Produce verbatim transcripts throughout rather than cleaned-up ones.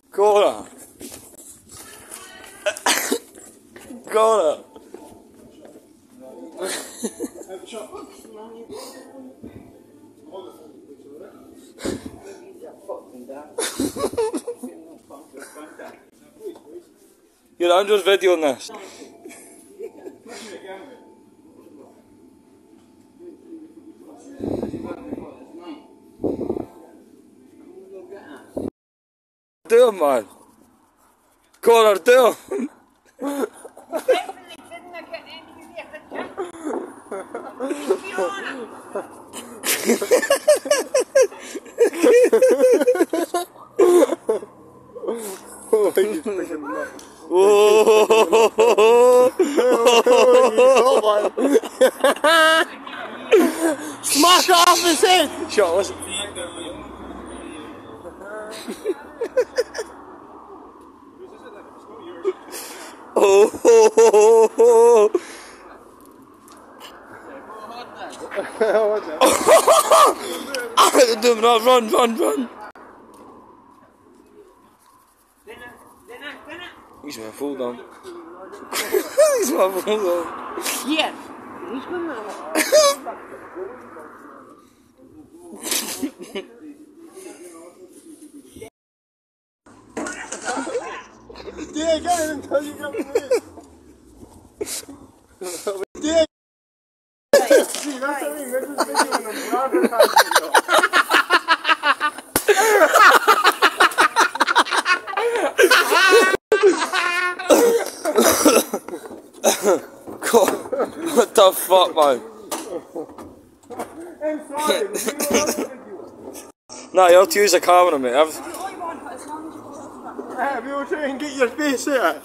Corner. Corner. Yeah, I'm just videoing this. Do him, man. Corner, do him. Smash it off his head! Shut listen. Oh, ho, ho, ho, ho. Run, run, run. He's my full down. He's my full down. Yes! He's coming out. Dig in until you come in. Dig. See, that's what I mean. This is video and I'm advertising, you know. God, what the fuck, man? I'm sorry. No, you have to use the camera, mate. I've... Have you trying to get your face here?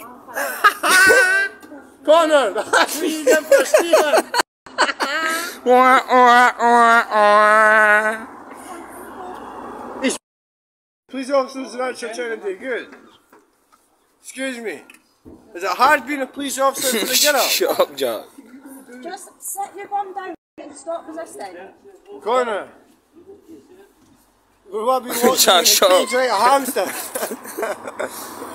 Connor, that's what you did for Stephen. These police officers are actually trying to do good. Excuse me. Is it hard being a police officer for the get up? Shut up, Jack. Just set your gun down and stop resisting. Connor. We will be walking Jack, in a shut up. cage like a hamster.